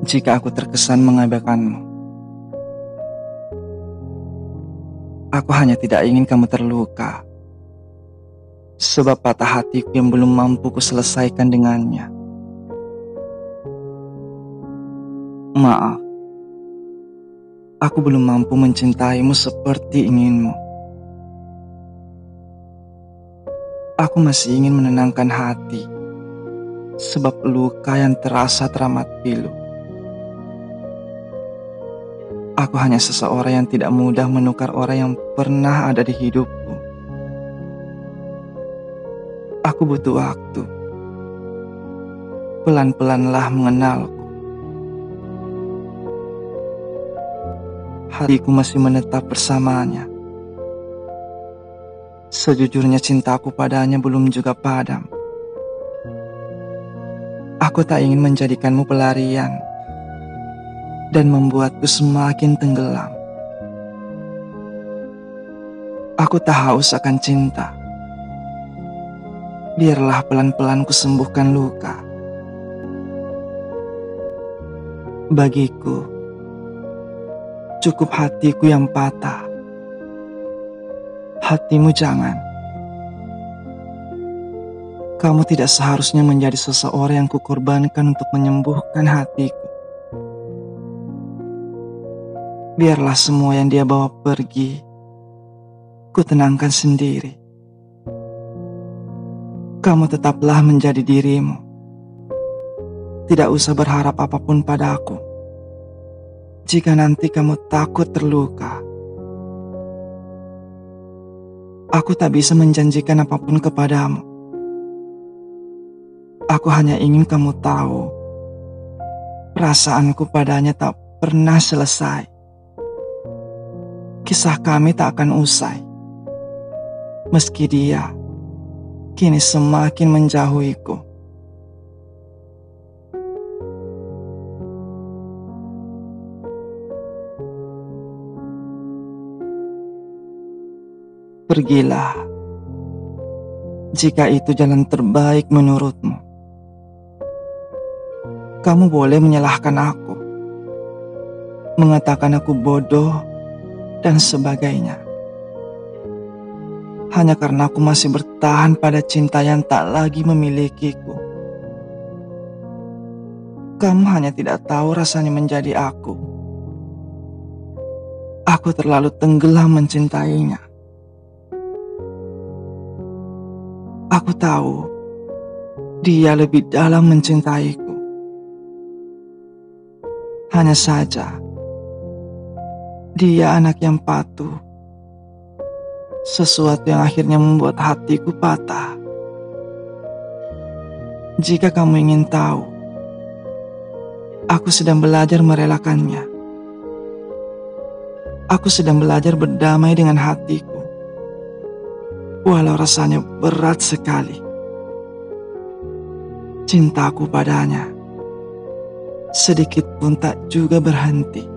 Jika aku terkesan mengabaikanmu, aku hanya tidak ingin kamu terluka. Sebab patah hatiku yang belum mampu kuselesaikan dengannya. Maaf, aku belum mampu mencintaimu seperti inginmu. Aku masih ingin menenangkan hati, sebab luka yang terasa teramat pilu. Aku hanya seseorang yang tidak mudah menukar orang yang pernah ada di hidupku. Aku butuh waktu. Pelan-pelanlah mengenalku. Hatiku masih menetap bersamanya. Sejujurnya cintaku padanya belum juga padam. Aku tak ingin menjadikanmu pelarian dan membuatku semakin tenggelam. Aku tak haus akan cinta. Biarlah pelan-pelan kusembuhkan luka. Bagiku, cukup hatiku yang patah. Hatimu jangan. Kamu tidak seharusnya menjadi seseorang yang kukorbankan untuk menyembuhkan hatiku. Biarlah semua yang dia bawa pergi, ku tenangkan sendiri. Kamu tetaplah menjadi dirimu. Tidak usah berharap apapun padaku. Jika nanti kamu takut terluka, aku tak bisa menjanjikan apapun kepadamu. Aku hanya ingin kamu tahu, perasaanku padanya tak pernah selesai. Kisah kami tak akan usai, meski dia kini semakin menjauhiku. Pergilah, jika itu jalan terbaik menurutmu. Kamu boleh menyalahkan aku, mengatakan aku bodoh, dan sebagainya. Hanya karena aku masih bertahan pada cinta yang tak lagi memilikiku. Kamu hanya tidak tahu rasanya menjadi aku. Aku terlalu tenggelam mencintainya. Aku tahu dia lebih dalam mencintaiku. Hanya saja dia anak yang patuh. Sesuatu yang akhirnya membuat hatiku patah. Jika kamu ingin tahu, aku sedang belajar merelakannya. Aku sedang belajar berdamai dengan hatiku, walau rasanya berat sekali. Cintaku padanya sedikit pun tak juga berhenti.